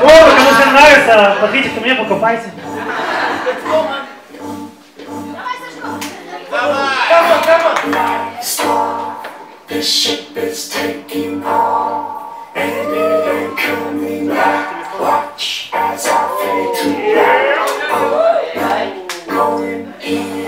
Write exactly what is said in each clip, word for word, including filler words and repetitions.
О, кому все нравится, подходите ко мне, покупайте. The ship is taking off, and it ain't coming back. Watch as I fade to black. Oh, night going in.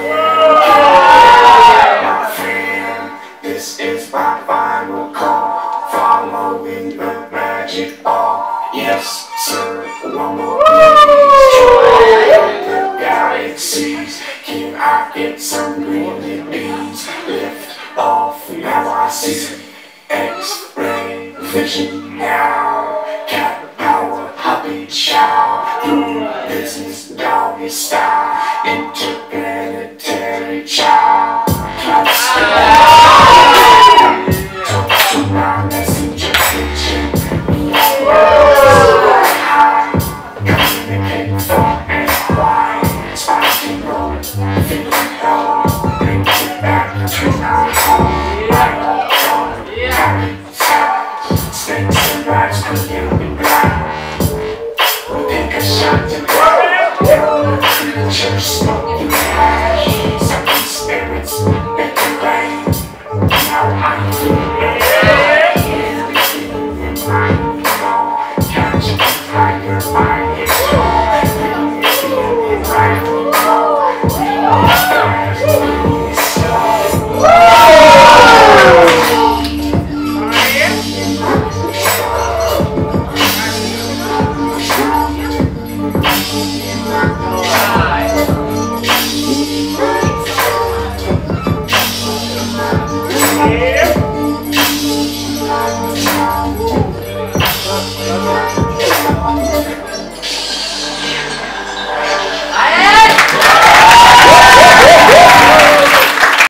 My friend, this is my final call. Following the magic ball. Yes, sir. One more please. The galaxies. Can I get some green beans? Lift off, now I see X-ray vision now. Cat power, puppy chow. Through business, doggy style. Interpret